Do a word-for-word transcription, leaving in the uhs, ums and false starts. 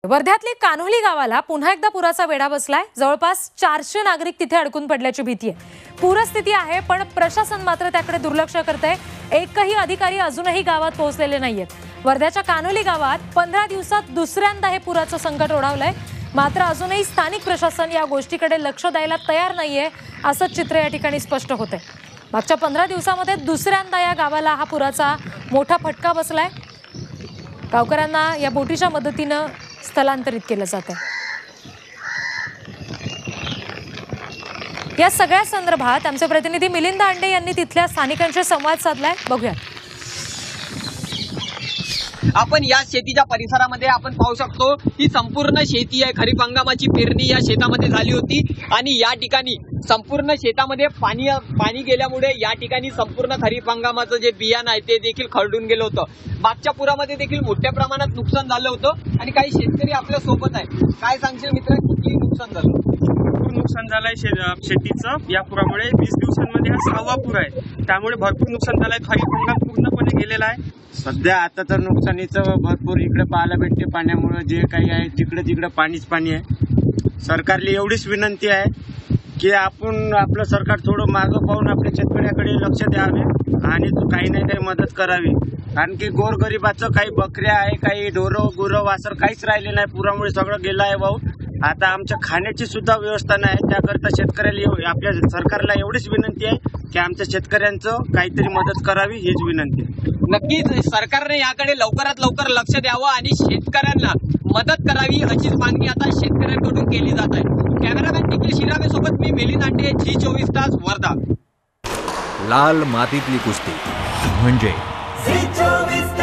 वर्ध्यातली कान्होली गावाला पुन्हा एकदा पुराचा वेढा बसलाय। जवळपास चारशे नागरिक तिथे अडकून पडल्याची भीती आहे। पूरस्थिती आहे पण प्रशासन मात्र त्याकडे दुर्लक्ष करतंय। एकही अधिकारी अजूनही गावात पोहोचलेले नाहीयेत। वर्ध्याच्या कान्होली गावात पंधरा दिवसात दुसऱ्यांदा हे पुराचं संकट ओढावलंय। मात्र अजूनही स्थानिक प्रशासन या गोष्टीकडे लक्ष द्यायला तयार नाहीये असं चित्र या ठिकाणी स्पष्ट होतंय। मागच्या पंधरा दिवसांमध्ये दुसऱ्यांदा या गावाला हा पुराचा मोठा फटका बसलाय। गावकऱ्यांना या बोटीच्या मदतीने स्थलांतरित केलं जात आहे। या सगळ्या संदर्भात आमचे प्रतिनिधी मिलिंद आंडे यांनी तिथल्या स्थानिकांशी संवाद साधलाय। बघूया। आपण या शेतीच्या परिसरामध्ये आपण पाहू शकतो ही संपूर्ण शेती आहे। खरीप हंगामाची पेरणी या शेतामध्ये झाली होती आणि या ठिकाणी संपूर्ण शेतामध्ये पाणी पाणी गेल्यामुळे या ठिकाणी संपूर्ण खरीप हंगामाचं जे बियाणं आहे ते देखील खरडून गेलं होतं। मागच्या पुरामध्ये देखील मोठ्या प्रमाणात नुकसान झालं होतं आणि काही शेतकरी आपल्या सोबत आहे। काय सांगशील मित्र, किती नुकसान झालं? भरपूर नुकसान झालंय शेतीचं या पुरामुळे। वीस दिवसांमध्ये हा सहावा पूर आहे, त्यामुळे भरपूर नुकसान झालंय। खरीप हंगाम पूर्णपणे गेलेला आहे। सध्या आता तर नुकसानीचं भरपूर इकडे पाहायला भेटते। पाण्यामुळे जे काही आहे तिकडे तिकडे पाणीच पाणी आहे। सरकारला एवढीच विनंती आहे की आपण आपलं सरकार थोडं मागं पाहून आपल्या शेतकऱ्याकडे लक्ष द्यावे आणि काही नाही काही मदत करावी। कारण की गोरगरिबाचं काही बकऱ्या आहे, काही ढोरं गुरं वासर काहीच राहिले नाही। पुरामुळे सगळं गेलं आहे भाऊ। आता आमच्या खाण्याची सुद्धा व्यवस्था नाही। त्याकरता शेतकऱ्याला आपल्या सरकारला एवढीच विनंती आहे की आमच्या शेतकऱ्यांचं काहीतरी मदत करावी, हीच विनंती आहे। नक्कीच सरकारने याकडे लवकरात लवकर लक्ष द्यावं आणि शेतकऱ्यांना मदत करावी अशीच मागणी आता शेतकऱ्यांकडून केली जात आहे। कॅमेरामॅन निखिल शिरावे सोबत मी मिलिंद आंडे, झी चोवीस तास, वर्धा। लाल मातीतली कुस्ती म्हणजे झी चोवीस